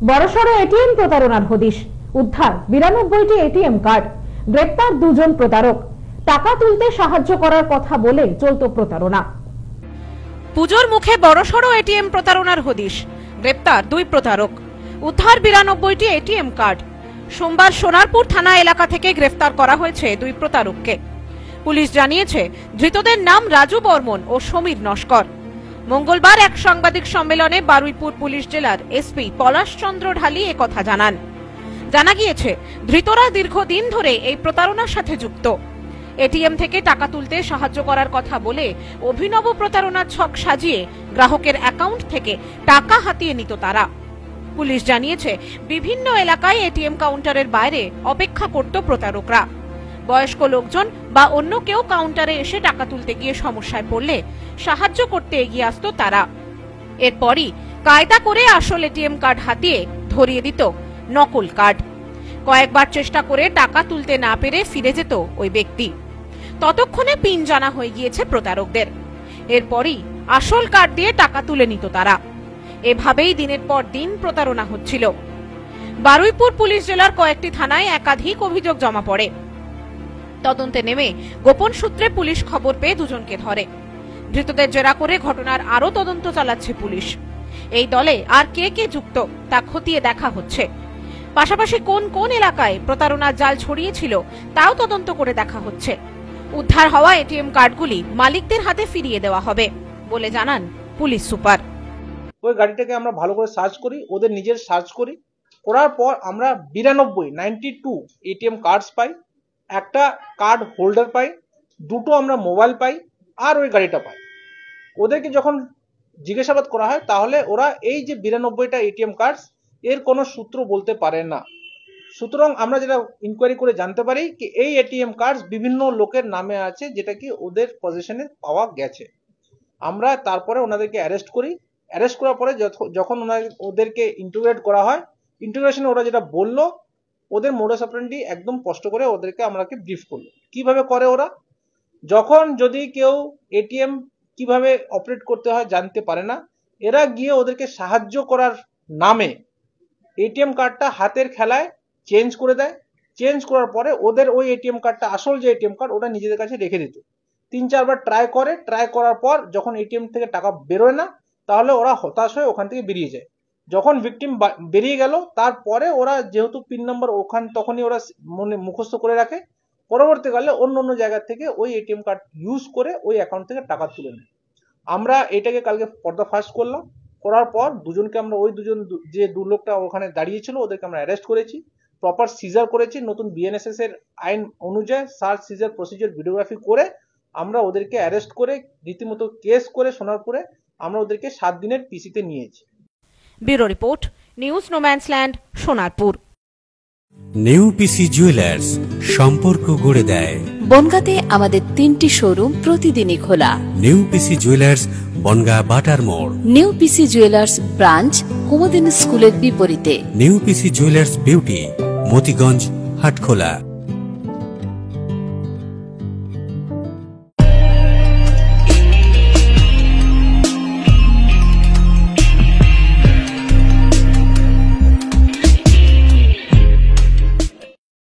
বড়সড় এটিএম প্রতারণার হদিশ। উদ্ধার 92টি এটিএম কার্ড। গ্রেপ্তার 2 জন প্রতারক। টাকা তুলতে সাহায্য করার কথা বলে চলত প্রতারণা। পুজোর মুখে বড়সড় এটিএম প্রতারণার হদিশ। গ্রেপ্তার 2 প্রতারক। উদ্ধার 92টি এটিএম কার্ড। সোমবার সোনারপুর থানা এলাকা থেকে গ্রেফতার করা হয়েছে 2 প্রতারককে। পুলিশ জানিয়েছে ধৃতদের নাম রাজু বর্মন ও সমীর নস্কর। মঙ্গলবার এক সাংবাদিক সম্মেলনে বারুইপুর পুলিশ জেলার এসপি পলাশ চন্দ্র ঢালি একথা জানান। জানা গিয়েছে ধৃতরা দীর্ঘদিন ধরে এই প্রতারণার সাথে যুক্ত। এটিএম থেকে টাকা তুলতে সাহায্য করার কথা বলে অভিনব প্রতারণার ছক সাজিয়ে গ্রাহকের অ্যাকাউন্ট থেকে টাকা হাতিয়ে নিত তারা। পুলিশ জানিয়েছে বিভিন্ন এলাকায় এটিএম কাউন্টারের বাইরে অপেক্ষা করত প্রতারকরা। বয়স্ক লোকজন বা অন্য কেউ কাউন্টারে এসে টাকা তুলতে গিয়ে সমস্যায় পড়লে সাহায্য করতে এগিয়ে আসতো তারা। এরপরই কায়দা করে আসল এটিএম কার্ড হাতিয়ে ধরিয়ে দিত নকল কার্ড। কয়েকবার চেষ্টা করে টাকা তুলতে না পেরে ফিরে যেত ওই ব্যক্তি। ততক্ষণে পিন জানা হয়ে গিয়েছে প্রতারকদের। এরপরই আসল কার্ড দিয়ে টাকা তুলে নিত তারা। এভাবেই দিনের পর দিন প্রতারণা হচ্ছিল। বারুইপুর পুলিশ জেলার কয়েকটি থানায় একাধিক অভিযোগ জমা পড়ে। তদন্তে নেমে গোপন সূত্রে পুলিশ খবর পেয়ে 2 জনকে ধরে। ধৃতদের জেরা করে ঘটনার আরো তদন্ত চালাচ্ছে পুলিশ। এই দলে আর কে কে যুক্ত তা খতিয়ে দেখা হচ্ছে। পাশাপাশি কোন কোন এলাকায় প্রতারণার জাল ছড়িয়েছিল তাও তদন্ত করে দেখা হচ্ছে। উদ্ধার হওয়া এটিএম কার্ডগুলি মালিকদের হাতে ফিরিয়ে দেওয়া হবে বলে জানান পুলিশ সুপার। ওই গাড়িটাকে আমরা ভালো করে সার্চ করি, ওদের নিজের সার্চ করি। করার পর আমরা 92 এটিএম কার্ডস পাই, একটা কার্ড হোল্ডার পাই, 2টো আমরা মোবাইল পাই, আর ওই গাড়িটা পাই। ওদেরকে যখন জিজ্ঞাসাবাদ করা হয় তাহলে ওরা এই যে 92টা এটিএম কার্ডস এর কোনো সূত্র বলতে পারে না। সুতরাং আমরা যেটা ইনকোয়ারি করে জানতে পারি কি এই এটিএম কার্ডস বিভিন্ন লোকের নামে আছে, যেটা কি ওদের পজিশনে পাওয়া গেছে। আমরা তারপরে ওনাদেরকে অ্যারেস্ট করি। অ্যারেস্ট করার পরে যখন ওদেরকে ইন্টিগ্রেট করা হয়, ইন্টিগ্রেশনে ওরা যেটা বললো, ওদের মোডাস অপারেন্ডি একদম স্পষ্ট করে ওদেরকে আমরাকে ব্রিফ করলো। কিভাবে করে ওরা, যখন যদি কেউ এটিএম কিভাবে অপারেট করতে হয় জানতে পারে না, এরা গিয়ে ওদেরকে সাহায্য করার নামে এটিএম কার্ডটা হাতের খেলায় চেঞ্জ করে দেয়। চেঞ্জ করার পরে ওদের ওই এটিএম কার্ডটা, আসল যে এটিএম কার্ড, ওটা নিজেদের কাছে রেখে দিত। 3-4 বার ট্রাই করে। ট্রাই করার পর যখন এটিএম থেকে টাকা বেরোয় না, তাহলে ওরা হতাশ হয়ে ওখান থেকে বেরিয়ে যায়। যখন ভিকটিম বেরিয়ে গেল, তারপরে ওরা যেহেতু পিন নাম্বার তখনই ওরা মনে মুখস্থ করে রাখে, পরবর্তীকালে অন্য জায়গা থেকে ওই এটিএম কার্ড ইউজ করে ওই অ্যাকাউন্ট থেকে টাকা তুলে নেয়। আমরা এটাকে কালকে পর্দাফাশ করলাম। করার পর 2 জনকে আমরা, ওই 2 জন যে 2 লোকটা ওখানে দাঁড়িয়েছিল ওদেরকে আমরা অ্যারেস্ট করেছি, প্রপার সিজার করেছি। নতুন বিএনএসএস এর আইন অনুযায়ী সার্চ সিজার প্রসিজার ভিডিওগ্রাফি করে আমরা ওদেরকে অ্যারেস্ট করে রীতিমতো কেস করে সোনারপুরে আমরা ওদেরকে 7 দিনের পিসিতে নিয়েছি। Bureau report, news no man's land, Sonarpur. New PC jewellers, সম্পর্ক গড়ে দেয়। বনগাঁতে আমাদের 3টি শোরুম প্রতিদিনই খোলা। নিউ পিসি জুয়েলার্স, বনগাঁ বাটার মোড়। New PC jewellers branch, Kumudini স্কুলের বিপরীতে। New PC jewellers beauty, Motiganj, Hatkhola.